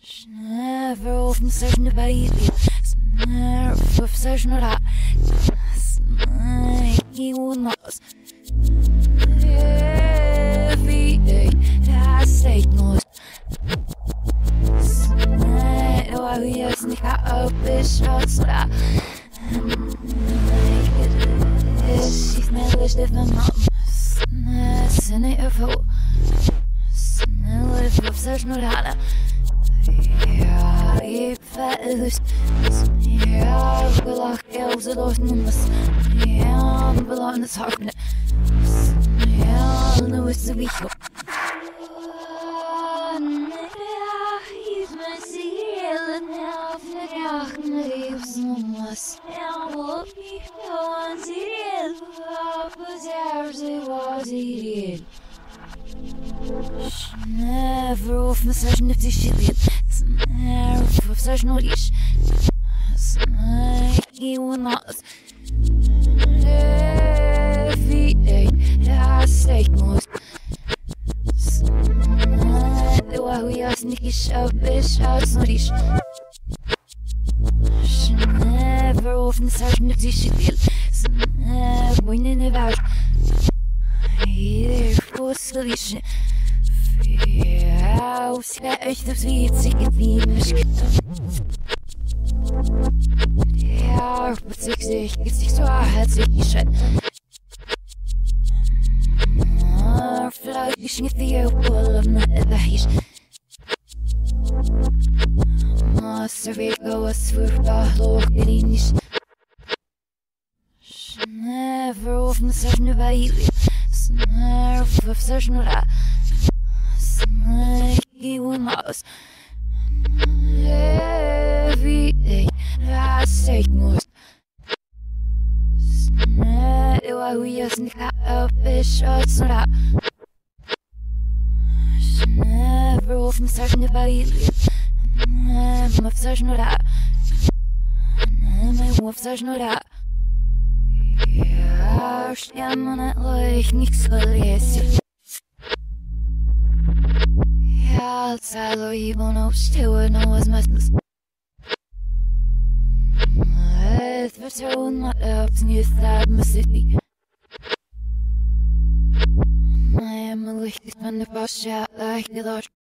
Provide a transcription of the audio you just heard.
Never often such a baby. Never such a snaky was. Every day, I stay most. Why we just sneak out this shots that she's never different. Snä it of who. Snä live of such no data. Ja, ik verlust. Ja, gelach elze los nummers. Ja, belandes hakne. Ja, nu is de wieg. Never off massage nifty shit. Never off such no leash. Snaky one loss. Every day, I stay most. Why we are sneaky sharpish house no leash. Never off massage nifty shit. Never winning about. Hier was de leash. Ja, zij echt op zoiets, ik heb niet misschien. Ja, wat ik zeg, het is zwaar, het is niet schijn. Maar fluit is niet de jouw of net de hies. Maar ze weet was voor de in is. Never of een session bij jullie. Never of session raar. Snaky one loss. Every day, I stay most. Why we just sneak out fish shots or that. Never off massage about you. I'm obsessed with that. I'm obsessed with that. Ja, I'm on it like niks verlees. Ja, als hallo even op stil no was messes. Het vertrouwen maar op niet dat me city. I am a licht van de pas ja, like the lodge.